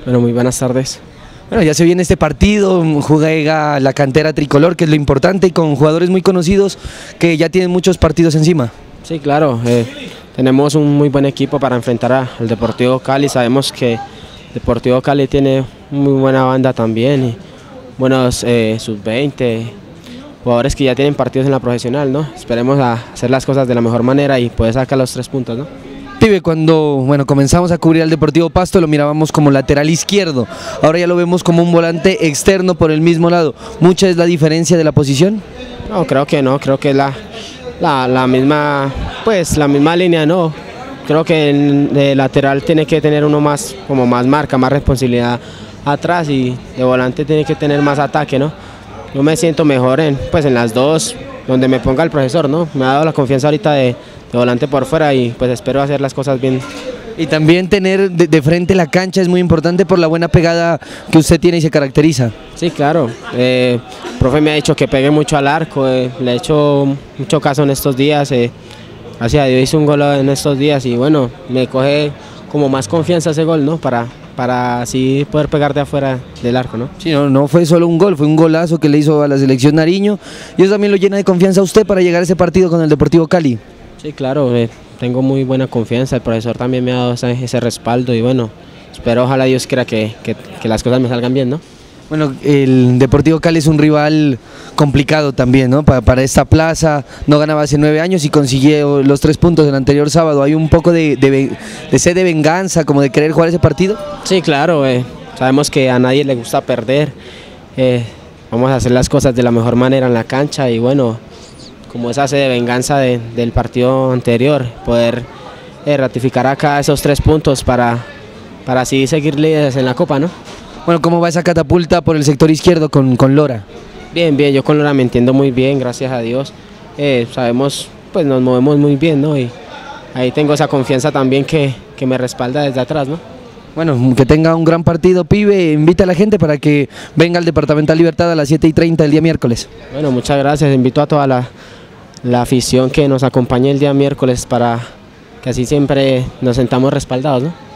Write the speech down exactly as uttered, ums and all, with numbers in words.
Bueno, muy buenas tardes. Bueno, ya se viene este partido, juega la cantera tricolor, que es lo importante, y con jugadores muy conocidos que ya tienen muchos partidos encima. Sí, claro, eh, tenemos un muy buen equipo para enfrentar a- al Deportivo Cali. Sabemos que Deportivo Cali tiene muy buena banda también, y buenos eh, sub veinte, jugadores que ya tienen partidos en la profesional, ¿no? Esperemos a hacer las cosas de la mejor manera y poder sacar los tres puntos, ¿no? Pibe, cuando bueno, comenzamos a cubrir al Deportivo Pasto lo mirábamos como lateral izquierdo, ahora ya lo vemos como un volante externo por el mismo lado. ¿Mucha es la diferencia de la posición? No, creo que no, creo que es la, la, la misma, pues la misma línea, no. Creo que el de lateral tiene que tener uno más, como más marca, más responsabilidad atrás, y de volante tiene que tener más ataque, ¿no? Yo me siento mejor en, pues en las dos, donde me ponga el profesor, ¿no? Me ha dado la confianza ahorita de, de volante por fuera, y pues espero hacer las cosas bien. Y también tener de, de frente la cancha es muy importante por la buena pegada que usted tiene y se caracteriza. Sí, claro. Eh, el profe me ha dicho que pegue mucho al arco, eh, le he hecho mucho caso en estos días. Eh, gracias a Dios hice un gol en estos días, y bueno, me coge como más confianza ese gol, ¿no? Para, para así poder pegar de afuera del arco, ¿no? Sí, no, no fue solo un gol, fue un golazo que le hizo a la selección Nariño, y eso también lo llena de confianza a usted para llegar a ese partido con el Deportivo Cali. Sí, claro, eh, tengo muy buena confianza, el profesor también me ha dado ese, ese respaldo, y bueno, espero, ojalá Dios quiera que, que, que las cosas me salgan bien, ¿no? Bueno, el Deportivo Cali es un rival complicado también, ¿no? Para, para esta plaza, no ganaba hace nueve años y consiguió los tres puntos el anterior sábado. ¿Hay un poco de, de, de sed de venganza, como de querer jugar ese partido? Sí, claro, eh, sabemos que a nadie le gusta perder, eh, vamos a hacer las cosas de la mejor manera en la cancha, y bueno, como esa sed de venganza de, del partido anterior, poder eh, ratificar acá esos tres puntos para, para así seguir líderes en la Copa, ¿no? Bueno, ¿cómo va esa catapulta por el sector izquierdo con, con Lora? Bien, bien, yo con Lora me entiendo muy bien, gracias a Dios. Eh, sabemos, pues nos movemos muy bien, ¿no? Y ahí tengo esa confianza también que, que me respalda desde atrás, ¿no? Bueno, que tenga un gran partido, pibe. Invita a la gente para que venga al Departamental Libertad a las siete y treinta el día miércoles. Bueno, muchas gracias. Invito a toda la, la afición que nos acompañe el día miércoles para que así siempre nos sentamos respaldados, ¿no?